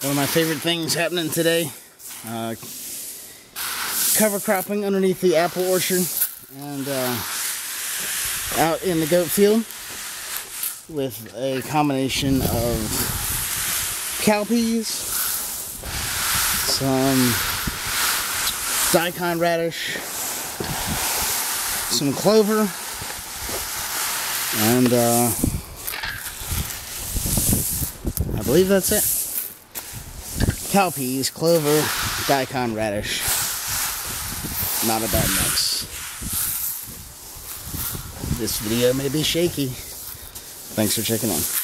One of my favorite things happening today. Cover cropping underneath the apple orchard and out in the goat field with a combination of cowpeas, some daikon radish, some clover, and I believe that's it. Cowpeas, clover, daikon radish. Not a bad mix. This video may be shaky. Thanks for checking in.